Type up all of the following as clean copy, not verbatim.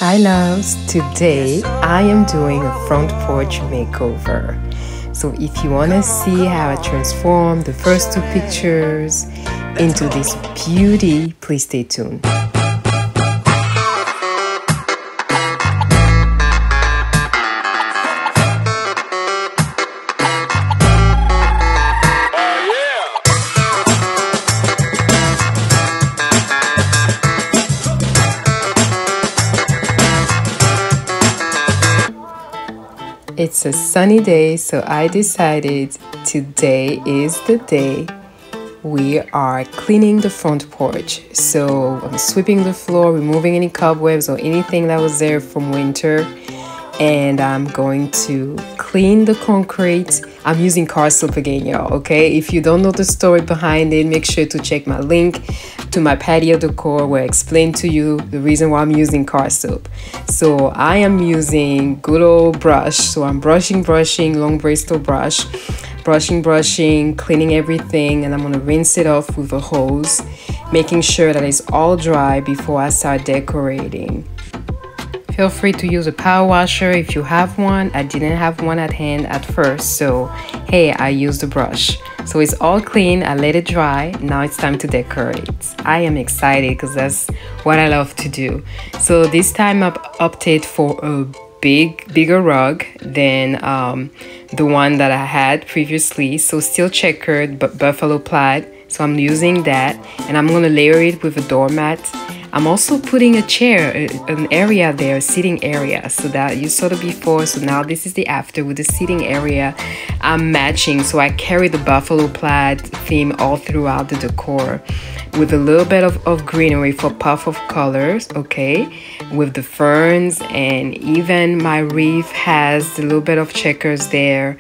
Hi loves, today I am doing a front porch makeover. So if you want to see how I transformed the first two pictures into this beauty, please stay tuned. It's a sunny day, so I decided today is the day we are cleaning the front porch. So I'm sweeping the floor, removing any cobwebs or anything that was there from winter, and I'm going to clean the concrete. I'm using car soap again, y'all, okay? If you don't know the story behind it, make sure to check my link to my patio decor where I explain to you the reason why I'm using car soap. So I am using good old brush. So I'm brushing, long Bristol brush, brushing, cleaning everything, and I'm gonna rinse it off with a hose, making sure that it's all dry before I start decorating. Feel free to use a power washer if you have one. I didn't have one at hand at first, so hey, I used a brush. So it's all clean, I let it dry. Now it's time to decorate. I am excited because that's what I love to do. So this time I've opted for a bigger rug than the one that I had previously. So still checkered, but buffalo plaid. So I'm using that, and I'm gonna layer it with a doormat. I'm also putting a chair, an area there, a seating area, so that you saw it before. So now this is the after with the seating area. I'm matching, so I carry the buffalo plaid theme all throughout the decor with a little bit of greenery for puff of colors, okay, with the ferns, and even my wreath has a little bit of checkers there.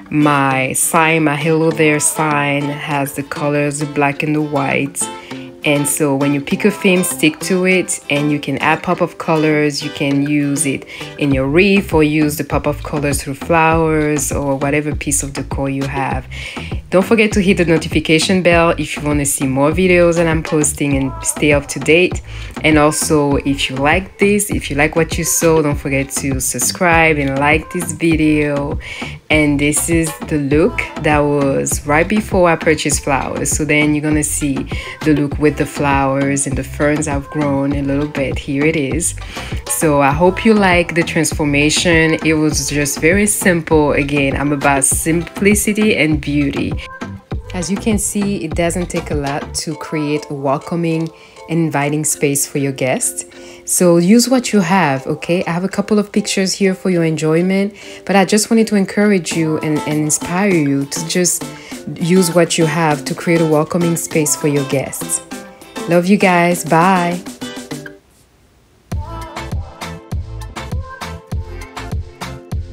My sign, my hello there sign has the colors, the black and the white. And so when you pick a theme, stick to it, and you can add pop of colors. You can use it in your wreath or use the pop of colors through flowers or whatever piece of decor you have. Don't forget to hit the notification bell if you want to see more videos that I'm posting and stay up to date. And also, if you like this, if you like what you saw, don't forget to subscribe and like this video. And this is the look that was right before I purchased flowers. So then you're gonna see the look with the flowers and the ferns I've grown a little bit. Here it is. So I hope you like the transformation. It was just very simple. Again, I'm about simplicity and beauty. As you can see, it doesn't take a lot to create a welcoming and inviting space for your guests. So use what you have, okay? I have a couple of pictures here for your enjoyment, but I just wanted to encourage you and inspire you to just use what you have to create a welcoming space for your guests. Love you guys. Bye.